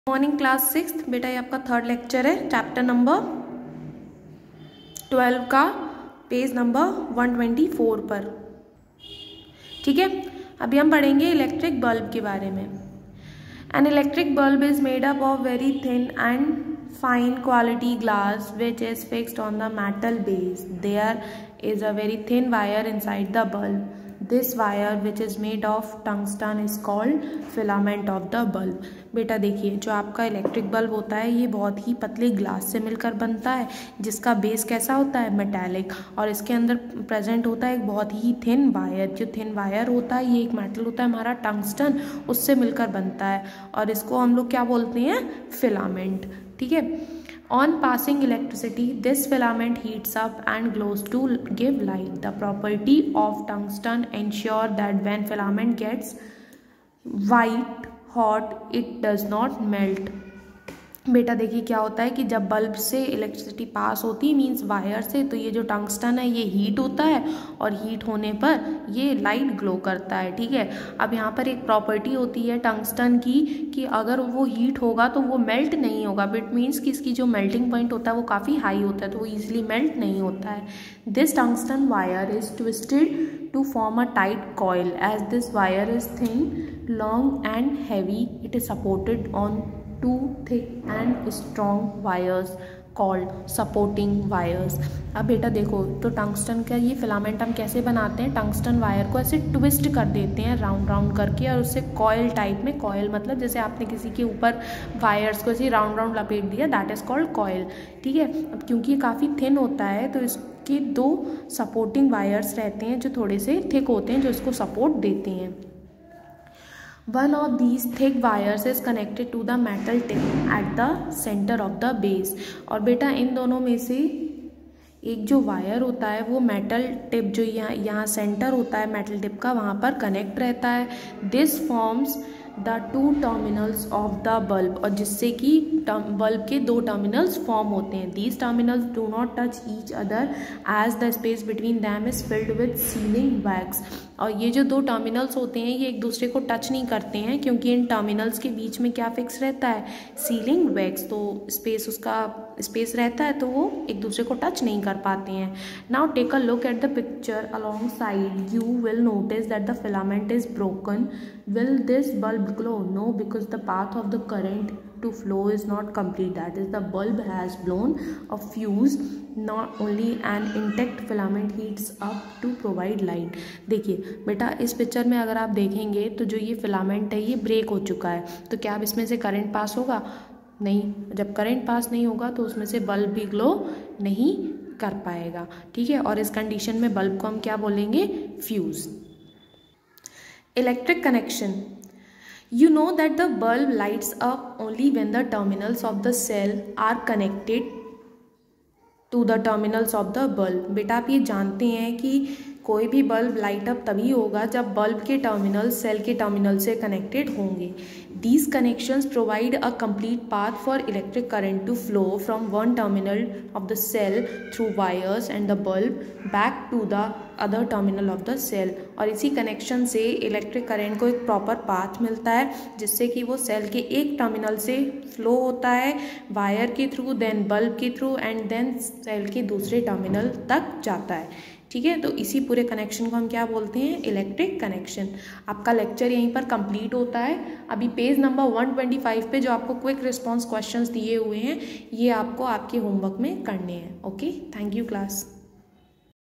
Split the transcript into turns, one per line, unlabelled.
Morning class 6 बेटा, ये आपका थर्ड लेक्चर है चैप्टर नंबर 12 का पेज नंबर 124 पर। ठीक है, अभी हम पढ़ेंगे इलेक्ट्रिक बल्ब के बारे में। An electric bulb is made up of very thin and fine quality glass which is fixed on the metal base. There is a very thin wire inside the bulb. This wire which is made of tungsten is called filament of the bulb. बेटा देखिए, जो आपका electric bulb होता है ये बहुत ही पतले glass से मिलकर बनता है, जिसका बेस कैसा होता है, मेटालिक, और इसके अंदर प्रेजेंट होता है एक बहुत ही थिन वायर। जो थिन वायर होता है ये एक मेटल होता है हमारा टंगस्टन, उससे मिलकर बनता है और इसको हम लोग क्या बोलते हैं, फिलामेंट। ठीक है, on passing electricity this filament heats up and glows to give light. The property of tungsten ensure that when filament gets white hot it does not melt. बेटा देखिए क्या होता है कि जब बल्ब से इलेक्ट्रिसिटी पास होती है मींस वायर से, तो ये जो टंगस्टन है ये हीट होता है और हीट होने पर ये लाइट ग्लो करता है। ठीक है, अब यहाँ पर एक प्रॉपर्टी होती है टंगस्टन की कि अगर वो हीट होगा तो वो मेल्ट नहीं होगा। इट मीन्स कि इसकी जो मेल्टिंग पॉइंट होता है वो काफ़ी हाई होता है, तो वो ईजिली मेल्ट नहीं होता है। This tungsten wire is twisted to form a tight coil. As this wire is thin, long and heavy, it is supported on two thick and strong wires called supporting wires। अब बेटा देखो, तो tungsten का ये filament हम कैसे बनाते हैं, टंगस्टन वायर को ऐसे ट्विस्ट कर देते हैं राउंड राउंड करके और उससे कॉइल टाइप में, कॉइल मतलब जैसे आपने किसी के ऊपर वायर्स को ऐसे राउंड राउंड लपेट दिया, दैट इज कॉल्ड कॉइल। ठीक है, अब क्योंकि ये काफ़ी थिन होता है तो इसके दो सपोर्टिंग वायर्स रहते हैं जो थोड़े से थिक होते हैं, जो इसको सपोर्ट देते हैं। One of these thick wires is connected to the metal tip at the center of the base। और बेटा इन दोनों में से एक जो वायर होता है वो मेटल टिप जो यहाँ सेंटर होता है मेटल टिप का, वहाँ पर कनेक्ट रहता है। This forms the two terminals of the bulb, और जिससे कि बल्ब के दो टर्मिनल्स फॉर्म होते हैं। These terminals do not touch each other as the space between them is filled with sealing wax. और ये जो दो टर्मिनल्स होते हैं ये एक दूसरे को टच नहीं करते हैं, क्योंकि इन टर्मिनल्स के बीच में क्या फिक्स रहता है, सीलिंग वैक्स, तो स्पेस उसका स्पेस रहता है, तो वो एक दूसरे को टच नहीं कर पाते हैं। Now take a look at the picture alongside, you will notice that the filament is broken. Will this bulb glow? No, because the path of the current to flow is not complete. That is, the bulb has blown a fuse. Not only an intact filament heats up to provide light। देखिए बेटा इस picture में अगर आप देखेंगे तो जो ये फिलामेंट है ये ब्रेक हो चुका है, तो क्या अब इसमें से करंट पास होगा? नहीं। जब करंट पास नहीं होगा तो उसमें से बल्ब भी ग्लो नहीं कर पाएगा। ठीक है, और इस कंडीशन में बल्ब को हम क्या बोलेंगे, fuse. Electric connection. You know that the bulb lights up only when the terminals of the cell are connected to the terminals of the bulb। बेटा आप ये जानते हैं कि कोई भी बल्ब लाइट अप तभी होगा जब बल्ब के टर्मिनल सेल के टर्मिनल से कनेक्टेड होंगे। These connections provide a complete path for electric current to flow from one terminal of the cell through wires and the bulb back to the other terminal of the cell। और इसी connection से electric current को एक proper path मिलता है जिससे कि वो सेल के एक टर्मिनल से फ्लो होता है वायर के थ्रू, देन बल्ब के थ्रू एंड देन सेल के दूसरे टर्मिनल तक जाता है। ठीक है, तो इसी पूरे कनेक्शन को हम क्या बोलते हैं, इलेक्ट्रिक कनेक्शन। आपका लेक्चर यहीं पर कंप्लीट होता है। अभी पेज नंबर 125 पे जो आपको क्विक रिस्पॉन्स क्वेश्चंस दिए हुए हैं ये आपको आपके होमवर्क में करने हैं। Okay, thank you class.